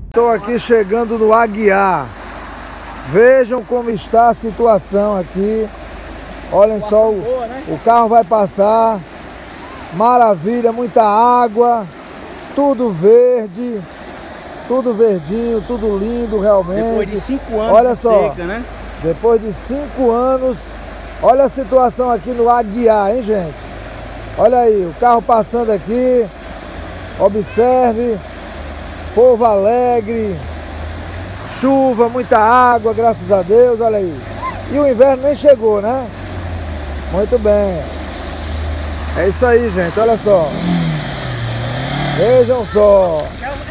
Estou aqui chegando no Aguiar. Vejam como está a situação aqui. Olhem só, o carro vai passar. Maravilha, muita água. Tudo verde. Tudo verdinho, tudo lindo realmente. Depois de 5 anos olha só, seca, né? Depois de 5 anos, olha a situação aqui no Aguiar, hein, gente? Olha aí, o carro passando aqui. Observe. Povo alegre. Chuva, muita água, graças a Deus, olha aí. E o inverno nem chegou, né? Muito bem. É isso aí, gente, olha só. Vejam só.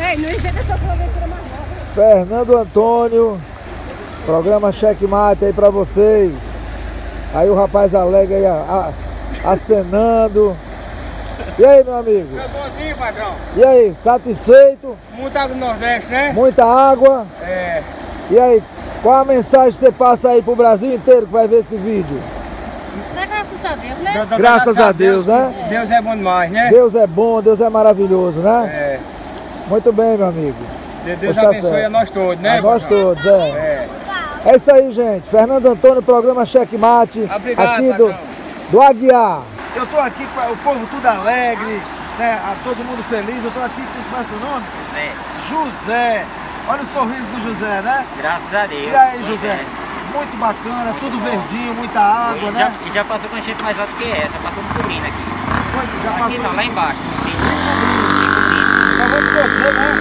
Fernando Antônio, programa Checkmate aí pra vocês. Aí o rapaz alegre aí acenando. E aí, meu amigo? É bonzinho, padrão. E aí, satisfeito? Muita água do Nordeste, né? Muita água? É. E aí, qual a mensagem que você passa aí pro Brasil inteiro que vai ver esse vídeo? Graças a Deus, né? Graças a Deus, né? Deus é bom demais, né? Deus é bom, Deus é maravilhoso, né? É. Muito bem, meu amigo. Deus Pois tá abençoe certo. a nós todos, né? A nós patrão? todos, é isso aí, gente. Fernando Antônio, programa Checkmate, Obrigado, aqui patrão. do Aguiar. Eu tô aqui com o povo tudo alegre, né? Todo mundo feliz. Eu tô aqui com o seu nome? José. Olha o sorriso do José, né? Graças a Deus. E aí, José? Muito bacana, tudo verdinho, muita água, né? E já passou com enchente mais alta que essa, passou cobrindo aqui. Já Aqui passou. não, lá embaixo. Só vamos torcer, né?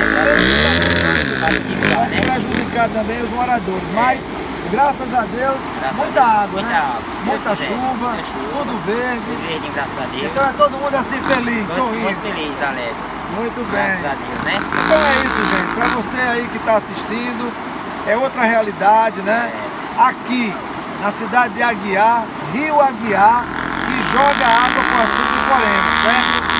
Vai Vai prejudicar também os moradores, mas graças a Deus, muita água, né? Muita chuva, tudo verde. Tudo verdinho, graças a Deus. Então é todo mundo assim feliz, Muito sorrindo. feliz, alegre. Muito Graças bem. a Deus, né? Então é isso, gente. Para você aí que está assistindo, é outra realidade, né? Aqui, na cidade de Aguiar, Rio Aguiar, que joga água com açúcar e Moreno, certo?